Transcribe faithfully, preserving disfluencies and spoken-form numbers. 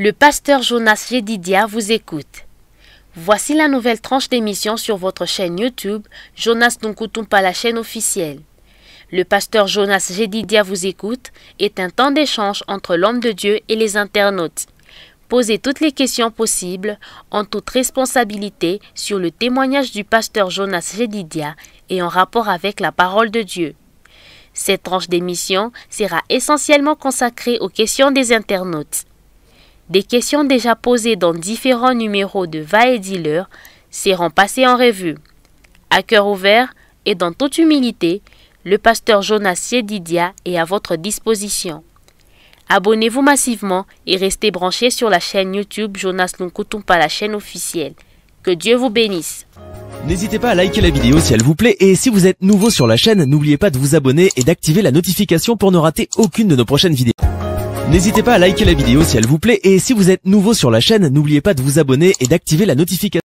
Le pasteur Jonas Jedidia vous écoute. Voici la nouvelle tranche d'émission sur votre chaîne YouTube, Jonas Nkuntumpa, la chaîne officielle. Le pasteur Jonas Jedidia vous écoute est un temps d'échange entre l'homme de Dieu et les internautes. Posez toutes les questions possibles en toute responsabilité sur le témoignage du pasteur Jonas Jedidia et en rapport avec la parole de Dieu. Cette tranche d'émission sera essentiellement consacrée aux questions des internautes. Des questions déjà posées dans différents numéros de Va et Dis-leur seront passées en revue. À cœur ouvert et dans toute humilité, le pasteur Jonas Jedidia est à votre disposition. Abonnez-vous massivement et restez branchés sur la chaîne YouTube Jonas Nkuntumpa, la chaîne officielle. Que Dieu vous bénisse. N'hésitez pas à liker la vidéo si elle vous plaît et si vous êtes nouveau sur la chaîne, n'oubliez pas de vous abonner et d'activer la notification pour ne rater aucune de nos prochaines vidéos. N'hésitez pas à liker la vidéo si elle vous plaît et si vous êtes nouveau sur la chaîne, n'oubliez pas de vous abonner et d'activer la notification.